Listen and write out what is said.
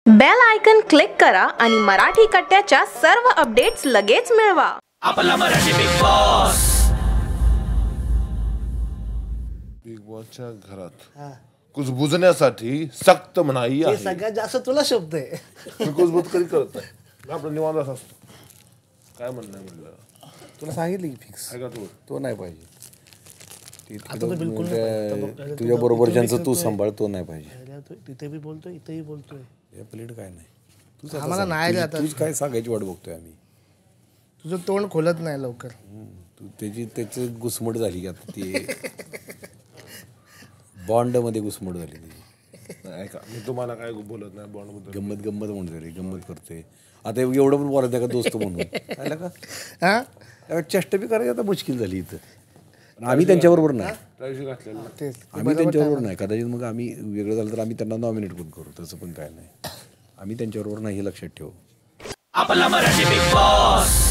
Bell icon click करा आणि मराठी कट्ट्याच्या सर्व अपडेट्स लगेच मिळवा। आपला मराठी बिग बॉस। बिग बॉसच्या घरात कुजबुजण्यासाठी सक्त मनाई आहे। सगळ्यात जास्त तुला शब्द आहे। कुजबुज कधी करत नाही, आपलं निवांत असतो। काय म्हणणं आहे म्हणलं, तुला सांगितलं की फिक्स आहे का तू? तो नाही पाहिजे। आता तर बिलकुल नाही। तुझ्या बरोबरच्यांचं तू सांभाळ, तो नाही पाहिजे। तिथे बी बोलतोय, इथेही बोलतोय। या प्लेट काय नाही, तूच आम्हाला नाही रे आता। तूच काय सांगायची वाट बघतोय आम्ही। तुझं तोंड खोलत नाही लवकर। तू त्याची घुसमट झाली आता, ती बॉन्ड मध्ये घुसमट झाली ती। ऐका, मी तुम्हाला काय बोलत नाही बॉन्ड बद्दल। गंमत म्हणतो रे, गंमत करतोय आता। एवढं पण बोलत आहे का दोस्त म्हणून? काय का हा, चेष्टा बी करायची आता मुश्किल झाली इथं। आम्ही त्यांच्याबरोबर नाही, ट्रॅव्हल्स घातलेलं तेच आम्ही त्यांच्याबरोबर नाही। कदाचित मग आम्ही वेगळं झालं तर आम्ही त्यांना नॉमिनेट पण करू, तसं पण काय नाही। आम्ही त्यांच्याबरोबर नाही हे लक्षात ठेवू। आपला मराठी बिग बॉस।